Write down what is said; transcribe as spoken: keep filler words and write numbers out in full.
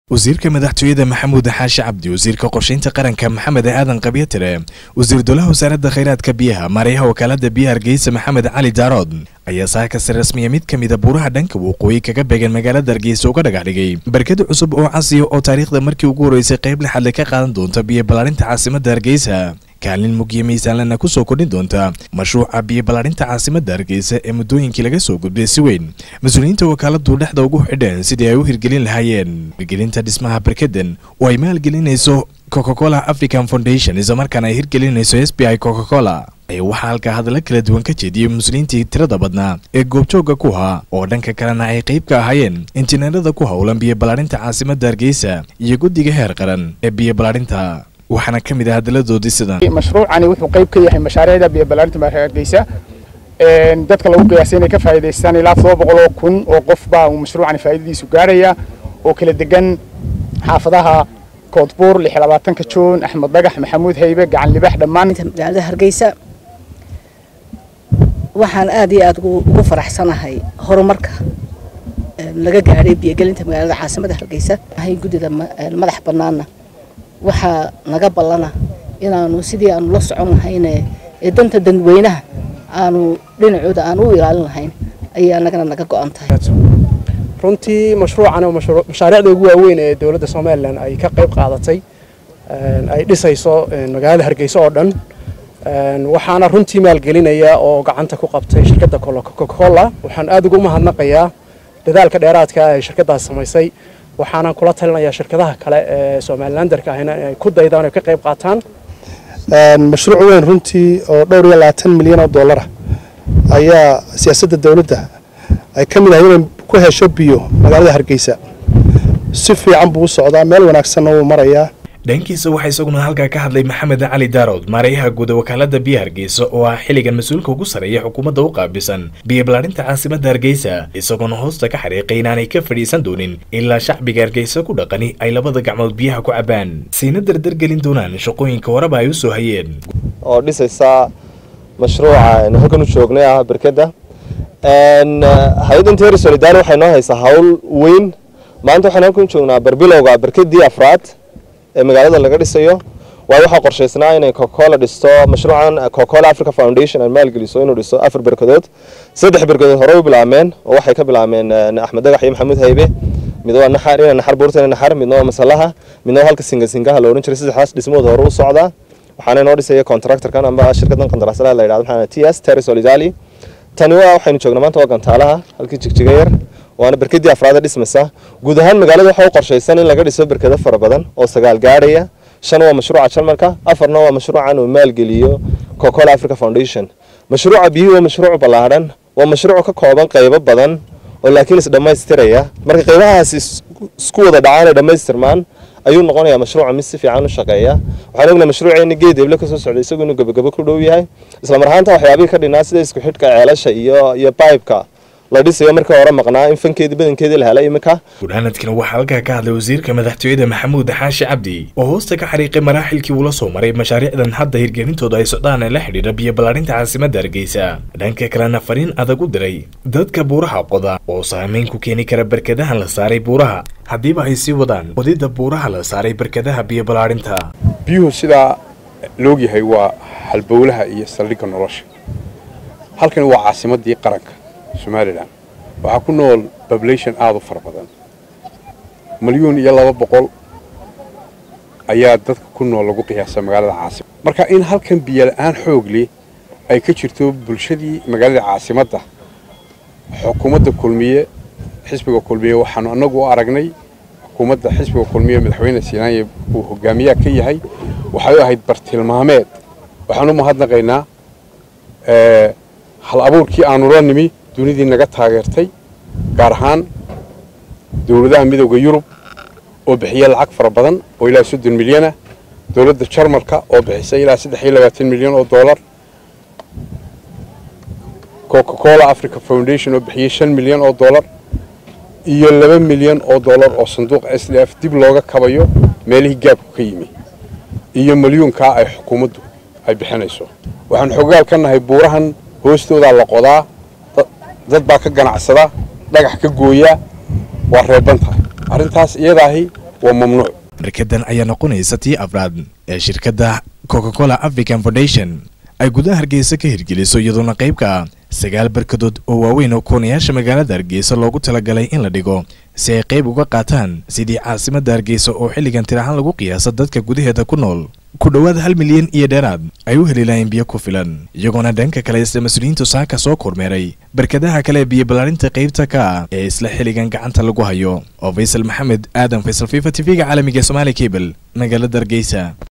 wasiirka madaxtooyada maxamuud xaashi cabdi wasiirka qorsheynta qaranka maxamed aadan qabyatire wasiir dowlaha wasaaradda kheyraadka biyaha mareeyaha wakaalada biyaha hargeysa maxamed cali daarood ayaa saaka si rasmiya mid kamid a buuraha dhanka waqooyi kaga beegan magaalada hargeysa uga dhagax dhigay barkada cusub oo casiya oo taariikhda markii ugu horeysay qayb lixaad le ka qaadan doonta biyo ballaarinta caasimadda hargeysa kaalin mugiya miisaanlana ku soo kordhin doonta mashruuca biyo ballaarinta caasimadda hargeysa ee muddooyinkii laga soo gudbay si weyn mas-uuliyiinta wakaaladu dhexda ugu xidheen sidii ay u hirgelin lahaayeen hirgelinta dhismaha barkadan oo ay maalgelinayso coca-cola african foundation islamarkaana ay hirgelinayso s b i coca-cola ayaa waxaa halkaa hadalla kala duwan ka jeediyey muslimiintii tirada badnaa ee goobjooga ku haa oo dhanka kalena ay qayb ka ahaayeen injineerada ku howlan biyo ballaarinta caasimadda hargeysa iyo guddiga heer qaran ee biyo ballaarinta waxaana ka mid ah hadaladoodii sidan mashruucani wuxuu qayb ka yahay mashaariicda biyo ballaarinta hargeysa een dadka lagu qiyaasay inay ka faa'iideystaan ilaa todoba boqol oo kun oo qof baa uu mashruucani faa'iidadiisu gaaraya oo kala degan xaafadaha koodbuur lix iyo labaatanka joon axmed dagax maxamuud haybe gacan libax dhammaan magaalada hargeysa waxaan aad iyo aad ugu faraxsanahay horumarka laga gaaray biyo gelinta magaalada caasimadda hargeysa hay gudida madax banaana waxaa naga ballana inaanu sidii aanu la socon lahayn ee danta dadweynaha aanu dhinacooda aan u ilaalin lahayn ayaa nagana naga go'an tahay runtii mashruucan oo mashaariicda ugu waaweyn ee dawladda Soomaaliland ay ka qayb qaadatay ay dhisayso magaalada Hargeysa oo dhan waxaana runtii maalgelinaya oo gacanta ku qabtay shirkadda Coca-Cola waxaan aad ugu mahadnaqayaa dadaalka dheeraadka ah ee shirkaddaas samaysay waxaana kula talinayaa shirkadaha kale ee Somalilandarka ahna ay ku daydaan oo ka qayb qaataan mashruuc weyn runtii oo dhowr iyo labaatan milyan oo dollar ayaa siyaasadda dawladda ay ka mid ahaayeen ku hesho biyo magaalada Hargeysa si fiican buu u socdaa meel wanaagsan oo marayaa dhankiisa waxa isaguna halka ka hadlay maxamed cali daarood mareeyaha guud wakaalada biyaha hargeysa oo ah xiligan mas'uulka ugu sareeya xukuumadda u qaabilsan biyo ballaarinta caasimadda hargeysa isaguna hoosta ka xariiqay inaanay ka fadhiisan doonin ilaa shacbiga hargeysa ku dhaqani ay labada gacmood biyaha ku cabaan siina dardar gelin doonaan shaqooyinka waraba ay u soo hayeen oo dhisaysa mashruuca halkan u joognay ah barkada een hay'adda Inteer Solidaar waxay noo haysaa hawl weyn maanta waxaan halkan joognaa barbilowga barkadii afraad ee magaalada laga dhisayo waa waxa qorsheysnaa inay Coca-Cola dhisto mashruucan Coca-Cola Africa Foundation ay maalgeliso inuu dhiso afar barkadood saddex barkadood hore u bilaabmeen oo waxay ka bilaabmeen Axmed Dagax iyo Maxamuud Haybe mid waa naxar in naxar buurtan naxar midna waa masalaha midna halka singa singaha loo oran jiray saddexdaas dhismooda hore u socda waxaana noo dhisay contractor-kan amba shirkaddan qandaraaslaha la yiraahdo waxaana T S Terry Solidali tani waa waxaynu joognaa maanta waa gantaalaha halkii jigjiga yar waana barkadii afraad dhismaysa guud ahaan magaalada waxa uu qorsheysan in laga dhiso barkado fara badan oo sagaal gaaraya shan waa mashruuca Jarmalka afarna waa mashruucan uu maalgeliyo Coca-Cola Africa Foundation mashruuca biyo waa mashruuc ballaaran waa mashruuc ka kooban qaybo badan oo laakiin is dhameystiraya marka qaybahaas isku wada dhacaan dhameystirmaan ayuu noqonayaa mashruuc mid si fiican u shaqeeya waxaan ognahay mashruuceena geedeble ka soo socday isagoo inuu gabagabo ku dhow yahay isla marhaanta waxyaabaha ka dhinaa sida isku xidhka ceelasha iyo iyo pipe-ka la dhisayo marka hore maqnaa in fankeedii badankeedii la helay imika gudahanadkina waxaa halkaa ka hadlay wasiirka madaxtooyada maxamuud xaashi cabdi oo hoosta ka xariiqay maraaxilkii uu la soo maray mashaariicdan hadda hirgelintooda ay socdaan ee la xidhiidha biyo ballaarinta caasimadda hargeysa dhanka kalena fariin adag u diray dadka buuraha qoda oo saameyn ku keeni kara barkadahan la saaray buuraha haddiiba ay sii wadaan qodidda buuraha la saaray barkadaha biyo ballaarinta biyuhu sidaa loog yahay waa halbowlaha iyo saldhigga nolosha halkan waa caasimaddii qaranka Somaliland waxa ku nool population aad u fara badan milyan iyo laba boqol ayaa dadka ku nool lagu qiyaasay magaalada caasimadda marka in halkan biyo la'aan xoog leh ay ka jirto bulshadii magaalada caasimadda xukuumadda kulmiye xisbiga kulmiye waxaanu anagu u aragnay xukuumadda xisbiga kulmiye madaxweyne Siinaye uu hogaamiyaha ka yahay waxay u ahayd bartilmaameed waxaanu mahadnaqaynaa ee hal abuurkii aanu la nimi dunidii naga taageertay gaar ahaan dawladaha midowga Yurub oo bixiya lacag fara badan oo ilaa soddon milyan ah dawladda Jarmalka oo bixisay ilaa saddex iyo labaatan milyan oo dollar Coca-Cola Africa Foundation oo bixiyay shan milyan oo dollar iyo laba milyan oo dollar oo sanduuq S L F dib looga kabayo meelihii gaabku ka yimi iyo milyuunka ay xukuumaddu ay bixinayso waxaan xogaal ka nahay buurahan hoostooda la qodaa dad baa ka ganacsada dhagax ka gooya waa reeban tahay arrintaas iyadaahi waa mamnuuc. barkadan ayaa noqonaysa tii afraad ee shirkadda Coca-Cola African Foundation ay gudaha Hargeysa ka hirgeliso iyadoona qayb ka ah sagaal barkadood oo waaweyn oo koonayaasha magaalada Hargeysa loogu talagalay in la dhigo si ay qayb uga qaataan sidii caasimadda Hargeysa oo xilligan tirahan lagu qiyaasa dadka gudaheeda ku nool ku dhawaad hal milyan iyo dheeraad ay u heli lahayn biyo ku filan iyagoona dhanka kale isla mas'uuliyiintu saaka soo kormeeray barkadaha kale biyo balaarinta qaybta ka ah ee isla xilligan gacanta lagu hayo oo Faisal Maxamed Aadan Faisal FIFA T V-ga caalamiga Somali Cable magaalada Hargeysa.